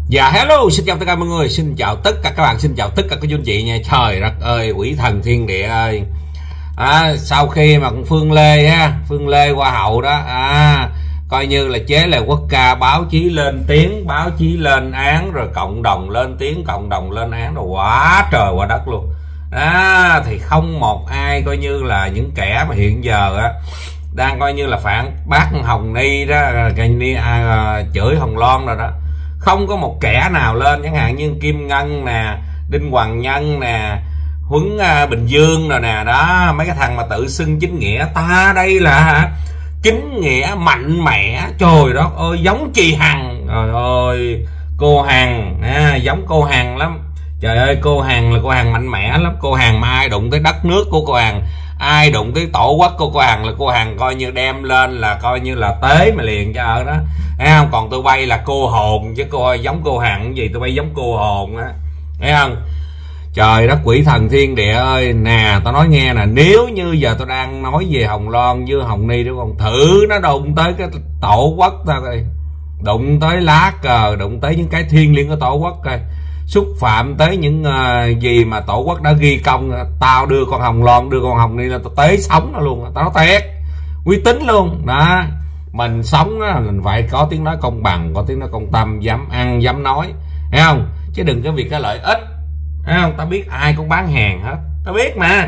Dạ hello, xin chào tất cả mọi người, xin chào tất cả các bạn, xin chào tất cả các anh chị nha. Trời đất ơi, quỷ thần thiên địa ơi. Sau khi mà con Phương Lê Hoa hậu đó, coi như là chế là quốc ca, báo chí lên tiếng, báo chí lên án, rồi cộng đồng lên tiếng, cộng đồng lên án, rồi quá trời quá đất luôn. Thì không một ai coi như là những kẻ mà hiện giờ đang coi như là phản bác Hồng Ni đó, chửi Hồng Loan rồi đó, không có một kẻ nào lên, chẳng hạn như Kim Ngân nè, Đinh Hoàng Nhân nè, Huấn Bình Dương rồi nè, đó mấy cái thằng mà tự xưng chính nghĩa. Ta đây là chính nghĩa mạnh mẽ, trời đất ơi, giống chị Hằng, trời ơi cô Hằng, giống cô Hằng lắm. Trời ơi, cô Hằng là cô Hằng mạnh mẽ lắm. Cô Hằng mà ai đụng tới đất nước của cô Hằng, ai đụng tới tổ quốc của cô Hằng là cô Hằng coi như đem lên là coi như là tế mà liền cho ở đó, thấy không? Còn tụi bay là cô hồn, chứ cô giống cô Hằng gì, tụi bay giống cô hồn á, thấy không? Trời đất quỷ thần thiên địa ơi. Nè tao nói nghe nè, nếu như giờ tao đang nói về Hồng Loan với Hồng Ni, đúng không, thử nó đụng tới cái tổ quốc tao coi, đụng tới lá cờ, đụng tới những cái thiêng liêng của tổ quốc coi, xúc phạm tới những gì mà tổ quốc đã ghi công, tao đưa con Hồng Loan, đưa con Hồng Ni là tao tế sống nó luôn, tao nói thiệt, uy tín luôn đó. Mình sống đó, mình phải có tiếng nói công bằng, có tiếng nói công tâm, dám ăn dám nói, thấy không? Chứ đừng có vì cái lợi ích, thấy không? Tao biết ai cũng bán hàng hết, tao biết mà,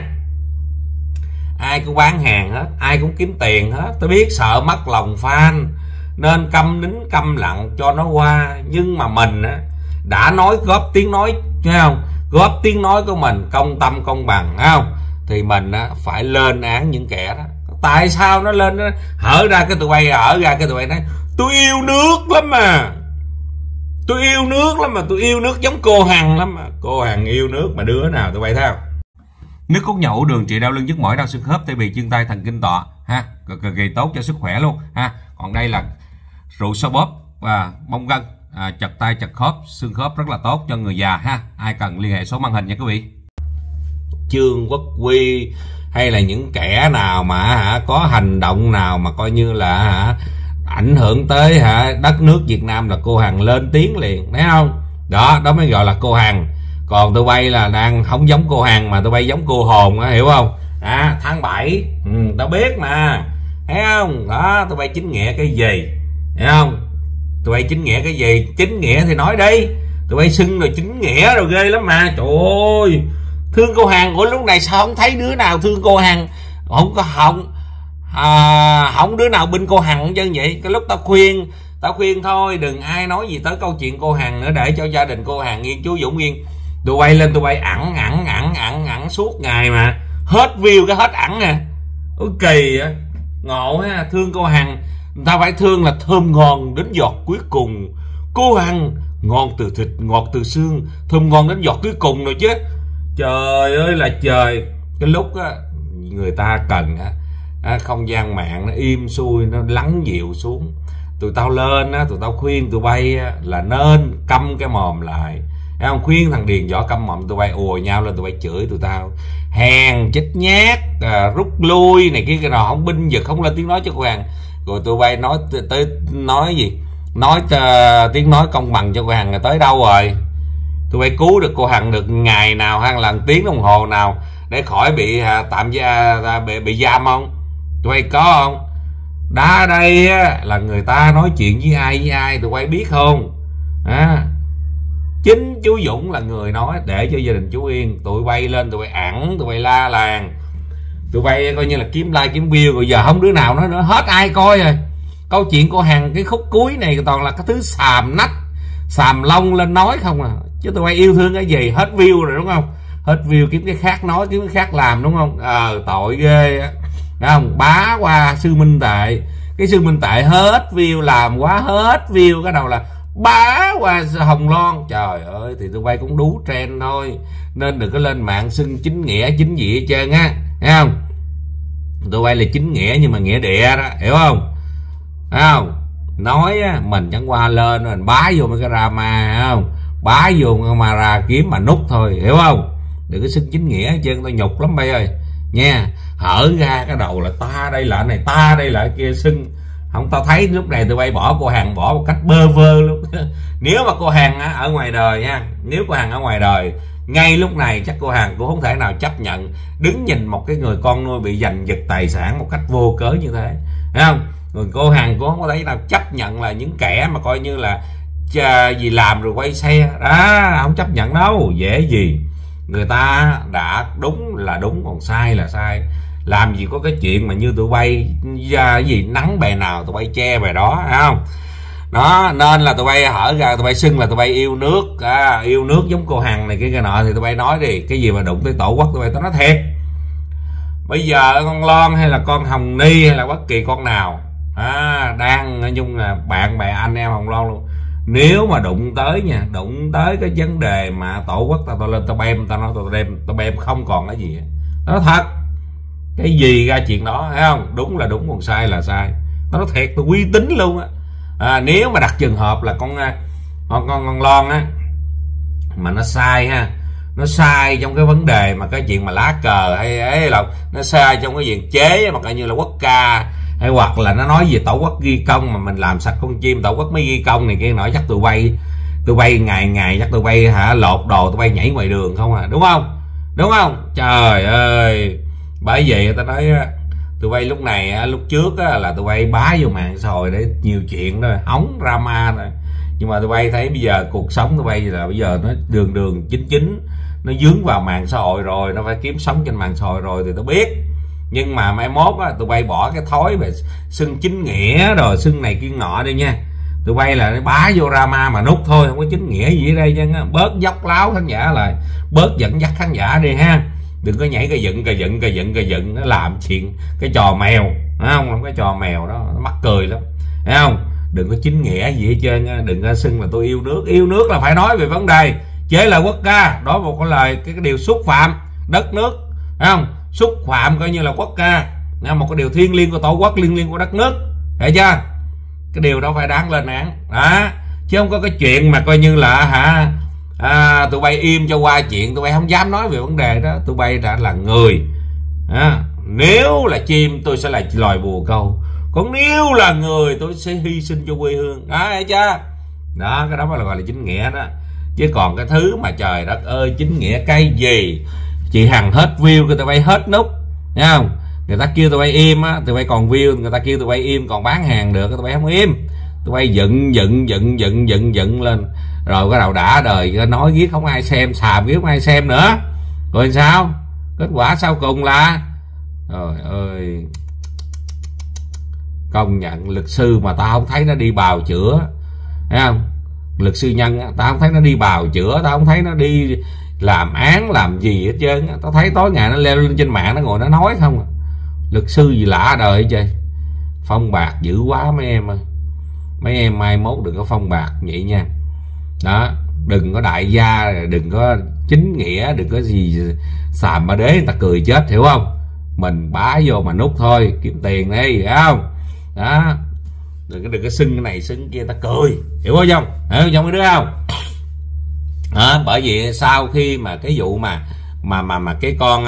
ai cũng bán hàng hết, ai cũng kiếm tiền hết, tao biết, sợ mất lòng fan nên câm nín câm lặng cho nó qua. Nhưng mà mình đã nói, góp tiếng nói, thấy không, góp tiếng nói của mình công tâm công bằng, thấy không, thì mình phải lên án những kẻ đó. Tại sao nó lên, nó hở ra cái tụi bay nói tôi yêu nước lắm mà, tôi yêu nước lắm mà, tôi yêu nước giống cô Hằng lắm mà. Cô Hằng yêu nước mà đứa nào tụi bay thấy không? Nước cốt nhậu đường trị đau lưng nhức mỏi đau xương khớp tê bì chân tay thần kinh tọa ha, cực kỳ tốt cho sức khỏe luôn ha. Còn đây là rượu xoa bóp và bong gân, chật tay chật khớp xương khớp, rất là tốt cho người già ha. Ai cần liên hệ số màn hình nha quý vị. Trương Quốc Huy hay là những kẻ nào mà có hành động nào mà coi như là ảnh hưởng tới đất nước Việt Nam là cô Hằng lên tiếng liền, thấy không? Đó mới gọi là cô Hằng. Còn tụi bay là đang không giống cô Hằng mà tụi bay giống cô hồn, hiểu không? Tháng 7 tao biết mà, thấy không? Đó, tụi bay chính nghĩa cái gì, hiểu không? Tụi bay chính nghĩa cái gì? Chính nghĩa thì nói đi, tụi bay xưng rồi chính nghĩa rồi ghê lắm mà. Trời ơi, thương cô Hằng. Ủa lúc này sao không thấy đứa nào thương cô Hằng? Không đứa nào binh cô Hằng chứ vậy. Cái lúc tao khuyên thôi, đừng ai nói gì tới câu chuyện cô Hằng nữa, để cho gia đình cô Hằng yên, chú Dũng yên. Tụi bay lên tụi bay ẵn suốt ngày mà hết view cái hết ẵn nè. Ôi kỳ á, ngộ ha. Thương cô Hằng, người ta phải thương là thơm ngon đến giọt cuối cùng. Cô Hằng ngon từ thịt, ngọt từ xương, thơm ngon đến giọt cuối cùng rồi chứ. Trời ơi là trời. Cái lúc người ta cần không gian mạng nó im xuôi, nó lắng dịu xuống, tụi tao lên tụi tao khuyên tụi bay là nên câm cái mồm lại, thấy không? Khuyên thằng Điền Võ câm mồm, tụi bay ùa nhau lên, tụi bay chửi tụi tao hèn chết nhát, rút lui này kia cái nào, không binh vực, không lên tiếng nói cho cô Hằng. Rồi tụi bay nói tới nói gì, nói tiếng nói công bằng cho cô Hằng là tới đâu rồi? Tụi bay cứu được cô Hằng được ngày nào hay là tiếng đồng hồ nào để khỏi bị bị giam không? Tụi bay có không? Đá đây là người ta nói chuyện với ai tụi bay biết không? Chính chú Dũng là người nói để cho gia đình chú yên. Tụi bay lên tụi bay ẵn, tụi bay la làng, tụi bay coi như là kiếm like kiếm view, rồi giờ không đứa nào nói nữa, hết ai coi rồi. Câu chuyện cô Hằng cái khúc cuối này toàn là cái thứ xàm nách xàm lông lên nói không à. Chứ tụi bay yêu thương cái gì, hết view rồi đúng không? Hết view kiếm cái khác nói, kiếm cái khác làm đúng không? Tội ghê á, thấy không? Bá qua Sư Minh Tệ, cái Sư Minh Tệ hết view, làm quá hết view, cái đầu là bá qua Hồng Loan. Trời ơi, thì tụi bay cũng đú trend thôi, nên đừng có lên mạng xưng chính nghĩa chính gì hết trơn á, thấy không? Tụi bay là chính nghĩa nhưng mà nghĩa địa đó, hiểu không? Thấy không? Nói mình chẳng qua lên mình bá vô mấy cái drama, thấy không? Bá vô mà ra kiếm mà nút thôi, hiểu không? Đừng có xưng chính nghĩa chứ tao nhục lắm bay ơi nha. Hở ra cái đầu là ta đây là này, ta đây là kia, xưng Không, tao thấy lúc này tụi bay bỏ cô Hằng bỏ một cách bơ vơ luôn. Nếu mà cô Hằng ở ngoài đời nha, nếu cô Hằng ở ngoài đời ngay lúc này chắc cô Hằng cũng không thể nào chấp nhận đứng nhìn một cái người con nuôi bị giành giật tài sản một cách vô cớ như thế, thấy không? Người cô Hằng cũng không có thấy nào chấp nhận là những kẻ mà coi như là gì làm rồi quay xe đó, không chấp nhận đâu, dễ gì. Người ta đã đúng là đúng, còn sai là sai. Làm gì có cái chuyện mà như tụi bay cái gì nắng bề nào tụi bay che bề đó, phải không? Đó, nên là tụi bay hở ra tụi bay xưng là tụi bay yêu nước, yêu nước giống cô Hằng này cái nọ, thì tụi bay nói đi, cái gì mà đụng tới tổ quốc tụi bay tao nói thiệt. Bây giờ con Loan hay là con Hồng Ni hay là bất kỳ con nào đang nói chung là bạn bè anh em Hồng Loan luôn, nếu mà đụng tới nha, đụng tới cái vấn đề mà tổ quốc tao lên tao bem, tao nói tao bem không còn cái gì. Nó thật, cái gì ra chuyện đó, thấy không? Đúng là đúng, còn sai là sai. Nó nói thiệt, tôi uy tín luôn á. Nếu mà đặt trường hợp là con Loan á mà nó sai ha, nó sai trong cái vấn đề mà cái chuyện mà lá cờ hay ấy, là nó sai trong cái chuyện chế mà coi như là quốc ca, hay hoặc là nó nói về tổ quốc ghi công mà mình làm sạch con chim tổ quốc mới ghi công này kia nọ, chắc tụi bay ngày chắc tụi bay lột đồ tụi bay nhảy ngoài đường không à, đúng không? Đúng không? Trời ơi, bởi vậy ta nói tụi bay lúc này, lúc trước là tụi bay bá vô mạng xã hội để nhiều chuyện thôi, hóng drama thôi. Nhưng mà tụi bay thấy bây giờ cuộc sống tụi bay là bây giờ nó đường chính nó dướng vào mạng xã hội rồi, nó phải kiếm sống trên mạng xã hội rồi thì tao biết. Nhưng mà mai mốt tụi bay bỏ cái thói về xưng chính nghĩa rồi xưng này kia nọ đi nha. Tụi bay là bá vô drama mà nút thôi, không có chính nghĩa gì ở đây chứ. Bớt dốc láo khán giả lại, bớt dẫn dắt khán giả đi ha. Đừng có nhảy cà dựng nó làm chuyện cái trò mèo, phải không? Cái trò mèo đó nó mắc cười lắm, thấy không? Đừng có chính nghĩa gì hết trơn, đừng có xưng là tôi yêu nước. Yêu nước là phải nói về vấn đề chế lợi quốc ca, đó một cái lời cái điều xúc phạm đất nước, thấy không? Xúc phạm coi như là quốc ca, một cái điều thiêng liêng của tổ quốc, thiêng liêng của đất nước, thấy chưa? Cái điều đó phải đáng lên án đó, chứ không có cái chuyện mà coi như là tụi bay im cho qua chuyện, tụi bay không dám nói về vấn đề đó. Tụi bay đã là người, nếu là chim tôi sẽ là loài bồ câu, còn nếu là người tôi sẽ hy sinh cho quê hương đó, thấy chưa? Đó, cái đó mới là gọi là chính nghĩa đó. Chứ còn cái thứ mà trời đất ơi, chính nghĩa cái gì? Chị Hằng hết view cái tụi bay hết nút, thấy không? Người ta kêu tụi bay im á, tụi bay còn view, người ta kêu tụi bay im còn bán hàng được, tụi bay không im. Tụi bay dựng lên rồi cái đầu đã đời nói giết không ai xem, xàm giết không ai xem nữa, rồi sao? Kết quả sau cùng là trời ơi, công nhận luật sư mà tao không thấy nó đi bào chữa, thấy không? Luật sư Nhân tao không thấy nó đi bào chữa, tao không thấy nó đi làm án làm gì hết trơn. Tao thấy tối ngày nó leo lên trên mạng nó ngồi nó nói không. Luật sư gì lạ đời vậy? Phong bạc dữ quá mấy em ơi. Mấy em mai mốt đừng có phong bạc vậy nha. Đó, đừng có đại gia, đừng có chính nghĩa, đừng có gì xàm ba đế người ta cười chết, hiểu không? Mình bá vô mà nút thôi, kiếm tiền đi, hiểu không? Đó, đừng có xưng cái này xưng kia ta cười, hiểu không? Hiểu không mấy đứa không? Đó, bởi vì sau khi mà cái vụ mà cái con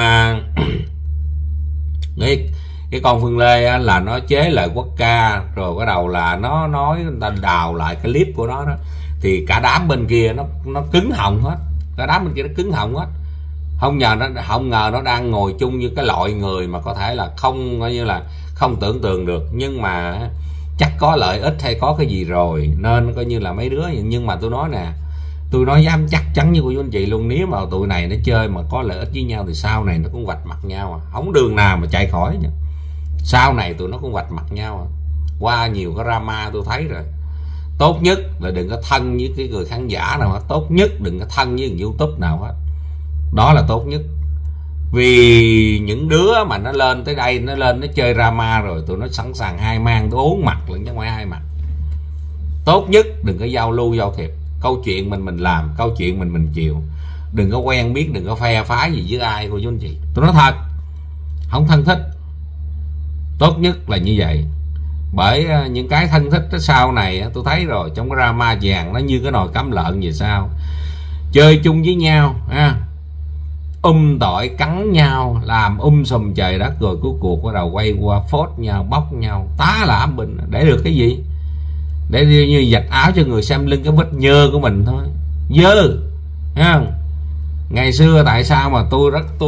cái con Phương Lê là nó chế lời quốc ca, rồi cái đầu là nó nói người ta đào lại cái clip của nó đó, thì cả đám bên kia nó cứng họng hết, cả đám bên kia nó cứng họng hết. Không ngờ nó đang ngồi chung như cái loại người mà có thể là không coi như là không tưởng tượng được, nhưng mà chắc có lợi ích hay có cái gì rồi nên coi như là mấy đứa. Nhưng mà tôi nói nè, tôi nói dám chắc chắn như của anh chị luôn, nếu mà tụi này nó chơi mà có lợi ích với nhau thì sau này nó cũng vạch mặt nhau không đường nào mà chạy khỏi nha. Sau này tụi nó cũng vạch mặt nhau qua nhiều cái drama tôi thấy rồi. Tốt nhất là đừng có thân với cái người khán giả nào hết, tốt nhất đừng có thân với YouTube nào hết, đó là tốt nhất. Vì những đứa mà nó lên tới đây, nó lên nó chơi drama rồi tụi nó sẵn sàng hai mang tới 4 mặt lẫn chứ không phải 2 mặt. Tốt nhất đừng có giao lưu giao thiệp, câu chuyện mình làm, câu chuyện mình chịu, đừng có quen biết, đừng có phe phái gì với ai cô chú anh chị. Tôi nói thật, không thân thích. Tốt nhất là như vậy. Bởi những cái thân thích đó sau này tôi thấy rồi, trong cái drama vàng nó như cái nồi cắm lợn vậy sao. Chơi chung với nhau tỏi cắn nhau, làm sùm trời đất, rồi cuối cuộc bắt đầu quay qua phốt nhau, bóc nhau, tá lả bình để được cái gì? Để như giặt áo cho người xem lưng cái vết nhơ của mình thôi, dơ, thấy không? Ngày xưa tại sao mà tôi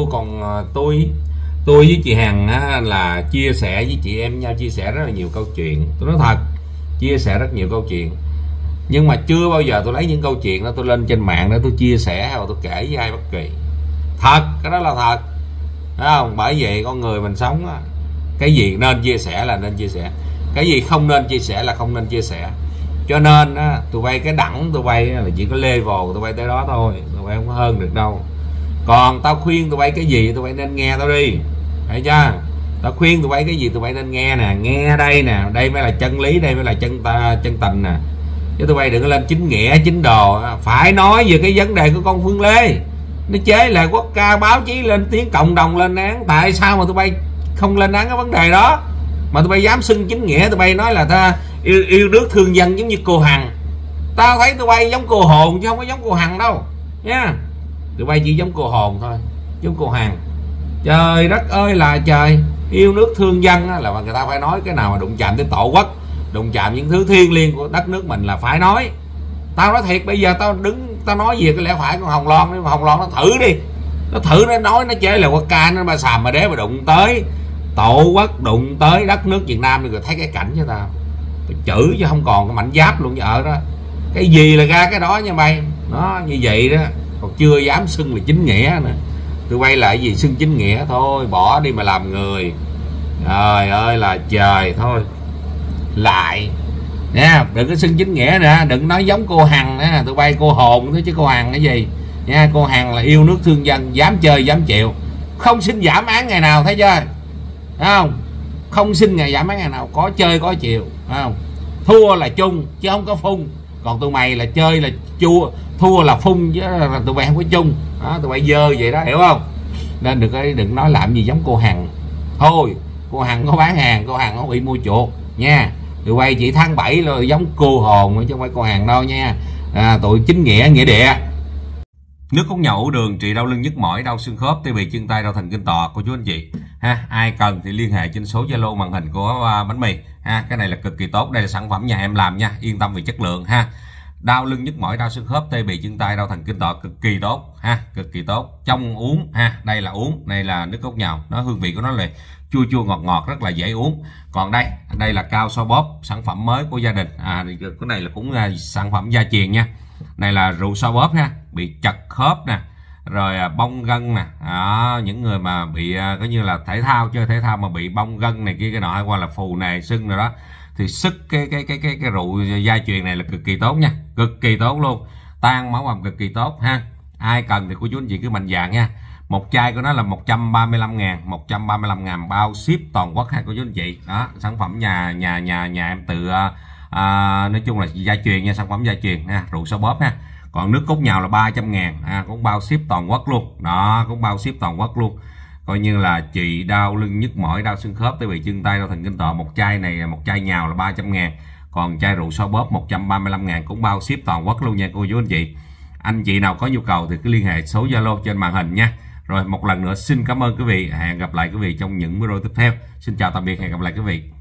với chị Hằng á, là chia sẻ với chị em nhau, chia sẻ rất là nhiều câu chuyện. Tôi nói thật, chia sẻ rất nhiều câu chuyện, nhưng mà chưa bao giờ tôi lấy những câu chuyện đó tôi lên trên mạng để tôi chia sẻ hay là tôi kể với ai bất kỳ. Thật, cái đó là thật, thấy không? Bởi vậy con người mình sống á, cái gì nên chia sẻ là nên chia sẻ, cái gì không nên chia sẻ là không nên chia sẻ. Cho nên á, tụi bay cái đẳng tụi bay là chỉ có level tụi bay tới đó thôi, tụi bay không có hơn được đâu. Còn tao khuyên tụi bay cái gì tụi bay nên nghe tao đi, thấy chưa? Tao khuyên tụi bay cái gì tụi bay nên nghe nè, nghe đây nè, đây mới là chân lý, đây mới là chân tình nè. Chứ tụi bay đừng có lên chính nghĩa chính đồ, phải nói về cái vấn đề của con Phương Lê, nó chế lại quốc ca, báo chí lên tiếng, cộng đồng lên án. Tại sao mà tụi bay không lên án cái vấn đề đó, mà tụi bay dám xưng chính nghĩa? Tụi bay nói là ta yêu nước thương dân giống như cô Hằng. Tao thấy tụi bay giống cô Hồn chứ không có giống cô Hằng đâu nha. Tụi bay chỉ giống cô Hồn thôi, giống cô Hằng. Trời đất ơi là trời, yêu nước thương dân là người ta phải nói. Cái nào mà đụng chạm tới tổ quốc, đụng chạm những thứ thiêng liêng của đất nước mình là phải nói. Tao nói thiệt, bây giờ tao nói về cái lẽ phải của Hồng Loan, Hồng Loan nó thử đi, nó thử nó nói, nó chế là quốc ca, nó mà xàm mà đế mà đụng tới tổ quốc, đụng tới đất nước Việt Nam thì người thấy cái cảnh cho tao chữ chứ không còn cái mảnh giáp luôn ở đó. Cái gì là ra cái đó nha bay, nó như vậy đó, còn chưa dám xưng là chính nghĩa nữa. Tụi bay lại gì xưng chính nghĩa thôi, bỏ đi mà làm người. Trời ơi là trời, thôi lại nha, đừng có xưng chính nghĩa nữa, đừng nói giống cô Hằng nữa. Tụi bay cô Hồn thôi chứ cô Hằng cái gì nha. Cô Hằng là yêu nước thương dân, dám chơi dám chịu, không xin giảm án ngày nào, thấy chưa? Thấy không? Không xin ngày giảm án ngày nào, có chơi có chịu, thấy không? Thua là chung chứ không có phun. Còn tụi mày là chơi là chua, thua là phun chứ tụi mày không có chung đó, tụi bay dơ vậy đó, hiểu không? Nên đừng nói làm gì giống cô Hằng thôi. Cô Hằng có bán hàng, cô Hằng có bị mua chuột nha. Tụi bay chỉ tháng 7 rồi giống cô Hồn chứ không phải cô Hằng đâu nha. Tụi chính nghĩa nghĩa địa. Nước cốt nhậu ủ đường trị đau lưng nhức mỏi, đau xương khớp, tê bì chân tay, đau thần kinh tọa, cô chú anh chị ha. Ai cần thì liên hệ trên số Zalo màn hình của bánh mì ha. Cái này là cực kỳ tốt, đây là sản phẩm nhà em làm nha, yên tâm về chất lượng ha. Đau lưng nhức mỏi, đau xương khớp, tê bì chân tay, đau thần kinh tọa, cực kỳ tốt ha, cực kỳ tốt. Trong uống ha, đây là uống, đây là nước cốt nhậu, nó hương vị của nó là chua chua ngọt ngọt, rất là dễ uống. Còn đây là cao so bóp, sản phẩm mới của gia đình. Cái này là cũng là sản phẩm gia truyền nha. Này là rượu so bóp ha, bị chật khớp nè, rồi bong gân nè, những người mà bị coi như là thể thao, chơi thể thao mà bị bong gân này kia cái nọ, hay qua là phù nề sưng rồi đó, thì sức cái rượu gia truyền này là cực kỳ tốt nha, cực kỳ tốt luôn, tan máu ầm cực kỳ tốt ha. Ai cần thì cô chú anh chị cứ mạnh dạn nha. Một chai của nó là 135.000 bao ship toàn quốc ha cô chú anh chị. Đó, sản phẩm nhà em tự nói chung là gia truyền nha, sản phẩm gia truyền ha, rượu so bóp ha. Còn nước cốt nhào là 300.000 cũng bao ship toàn quốc luôn. Đó, cũng bao ship toàn quốc luôn. Coi như là trị đau lưng nhức mỏi, đau xương khớp, tê bì chân tay, đau thần kinh tọa. Một chai này, một chai nhào là 300.000. Còn chai rượu so bóp 135.000 cũng bao ship toàn quốc luôn nha cô chú anh chị. Anh chị nào có nhu cầu thì cứ liên hệ số Zalo trên màn hình nha. Rồi một lần nữa xin cảm ơn quý vị, hẹn gặp lại quý vị trong những video tiếp theo. Xin chào tạm biệt, hẹn gặp lại quý vị.